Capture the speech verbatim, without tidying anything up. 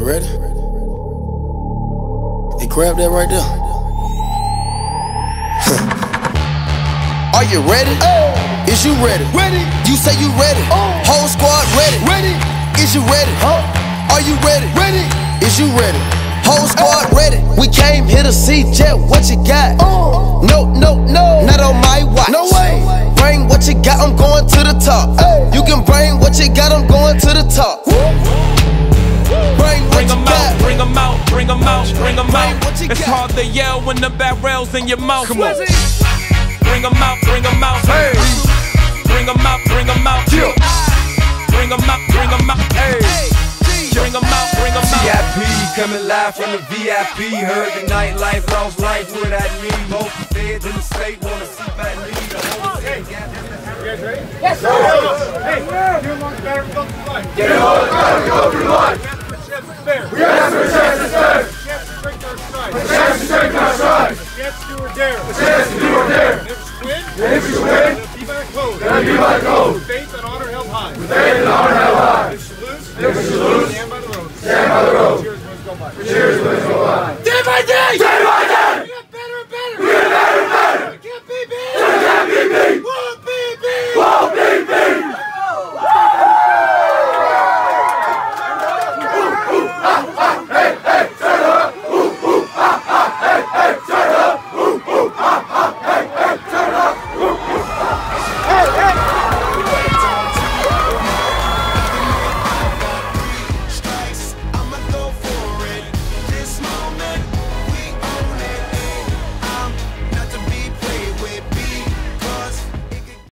You ready? Hey, grab that right there. Are you ready? Oh. Is you ready? Ready. You say you ready. Oh. Whole squad ready. Ready. Is you ready? Huh? Are you ready? Ready. Is you ready? Whole squad oh. ready. We came here to see Jet. What you got? Oh. No, no, no. Not on my watch. No way. Bring what you got. I'm going to the top. Hey. You can bring what you got. I'm going to the top. Woo. Bring what you got. Bring them out. Bring them out. Bring them out. It's hard to yell when the barrel's in your mouth. Come on. Bring them out, bring them out, hey. Bring them out, bring them out, yeah. Bring them out, bring them out, hey. Bring them out, bring them out. V I P coming live from the V I P. Heard the nightlife, lost life without me. Most feds in the state wanna see my knee. You guys ready? Yes, sir. Hey, get him on the battery, go through life. Get him on the battery, go through life. We ask for a chance to stay. A chance to strengthen our stride. A chance to strengthen our stride. A chance to do or dare. A chance to do or dare. And if you win, and if you win, then be by code. Then be by code. With faith and honor held high. With faith and honor held high. If you lose, if you lose, stand by the road. Stand by the road. Cheers, wins go by. Cheers, wins go by.